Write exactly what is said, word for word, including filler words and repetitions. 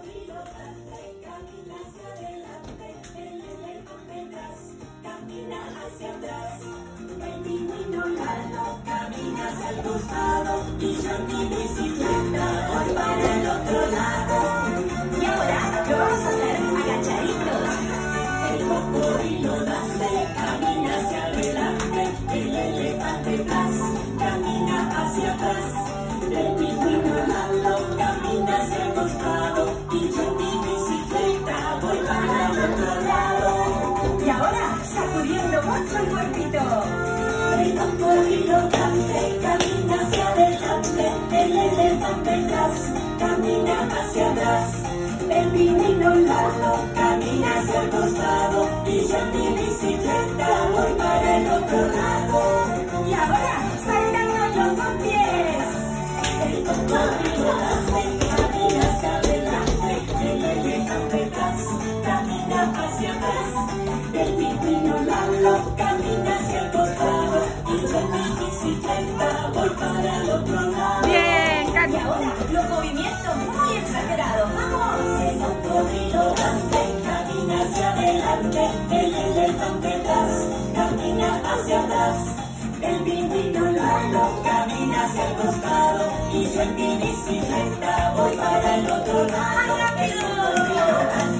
cocodrilo grande camina hacia adelante, el elefante atrás camina hacia atrás, el pingüino Lalo camina hacia el costado y yo en mi bicicleta voy para el otro lado. Y ahora lo vamos a hacer agachaditos. El cocodrilo grande camina hacia adelante, el elefante atrás camina hacia atrás, el pingüino Lalo camina hacia el costado y yo en mi bicicleta voy para el otro lado. Y ahora sacudiendo mucho el cuerpito. El cocodrilo grande camina hacia adelante, el elefante atrás camina hacia atrás, el pingüino Lalo camina hacia el costado y yo en mi bicicleta voy para el otro lado. Y ahora saltando los dos pies. El cocodrilo grande camina hacia adelante, el elefante atrás camina hacia atrás, el pingüino Lalo camina hacia el costado y yo en mi bicicleta voy para el otro lado. Bien, Cami. Y ahora los movimientos muy exagerados. ¡Vamos! El cocodrilo grande camina hacia adelante, el elefante atrás camina hacia atrás, el pingüino Lalo camina hacia el costado y yo en mi bicicleta voy para el otro lado. ¡Más rápido!